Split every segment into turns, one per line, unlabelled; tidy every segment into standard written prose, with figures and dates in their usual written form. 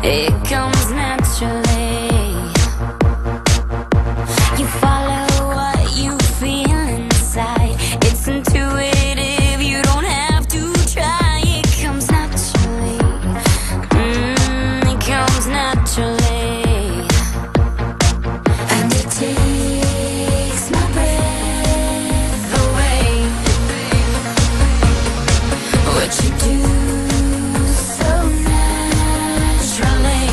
it comes naturally. You follow what you feel inside. It's intuitive, you don't have to try. It comes naturally. It comes naturally. And it takes my breath away. What you do so naturally.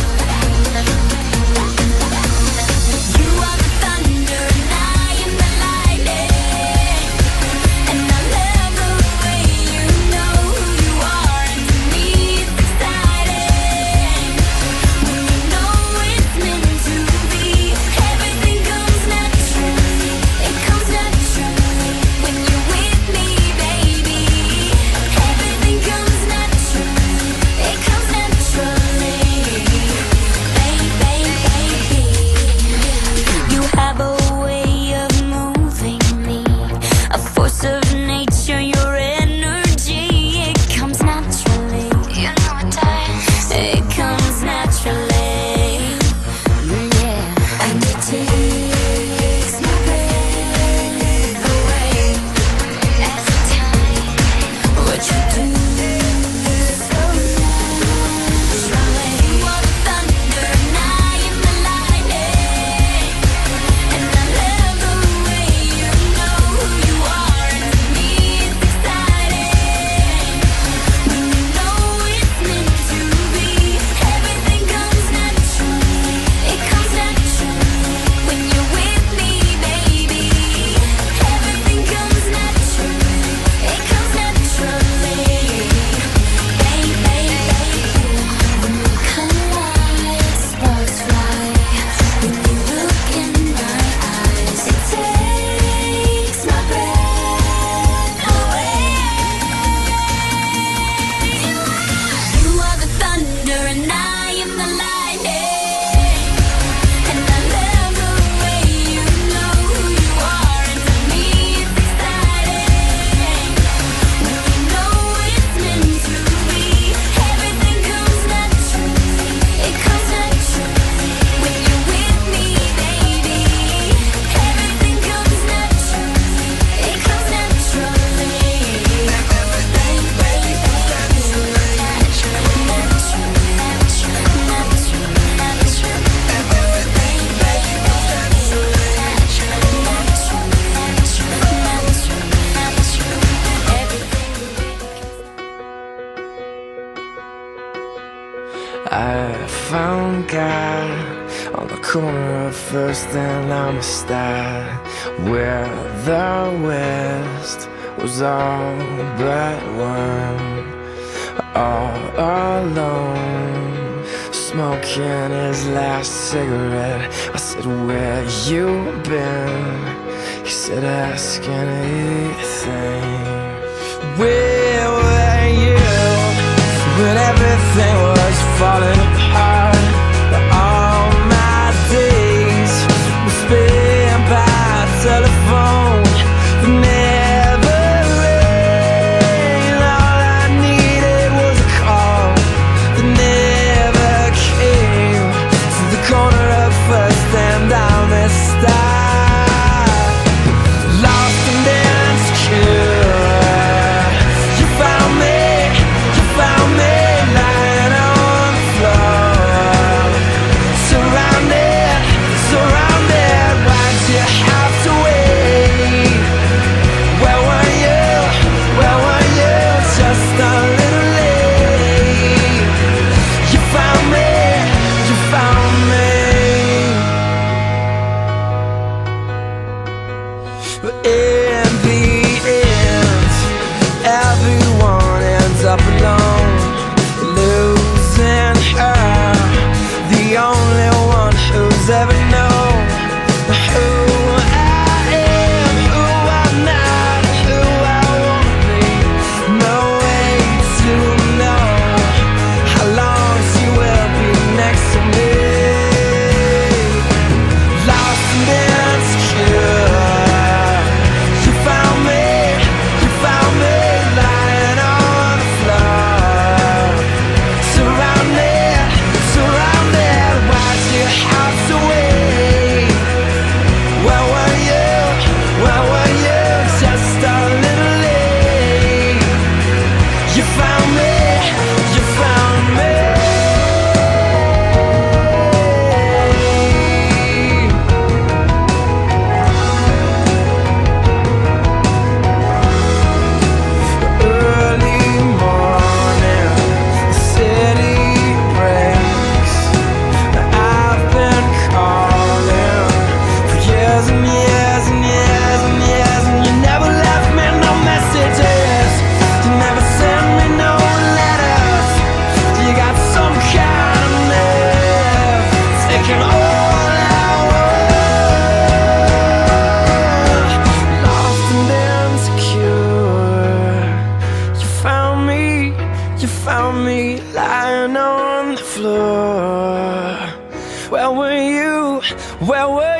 You are the thunder and I am the lightning. And I love the way you know who you are. And to me it's exciting when you know it's meant to be. Everything comes naturally. It comes naturally when you're with me, baby. Everything comes naturally. It comes naturally. Baby, you have a way of moving me, a force of nature, your energy. It comes naturally. You know it does. It comes naturally. Yeah. And it takes my breath away every time. What you do so naturally. You are the thunder and I am the lightning. And I love the way you know who you are. And to me it's exciting when you know it's meant to be. Everything comes naturally. It comes naturally when you're with me, baby. Everything comes naturally. It comes naturally. Baby, when you come alive, sparks fly. When you look in my eyes, it takes my breath away. You are the thunder and I am the lightning. And I love the way you know who you are. And to me it's exciting when you know it's meant to be. Everything comes naturally. It comes naturally when you're with me, baby. Everything comes naturally. It comes naturally.
I found God on the corner of First and Amistad, where the West was all but one. All alone, smoking his last cigarette. I said, where you been? He said, ask anything. Where were you when everything was falling apart? But all my days were spent by telephone that never rang. All I needed was a call that never came. To the corner of First and Amistad, lost and insecure. You found me lying on the floor. Where were you? Where were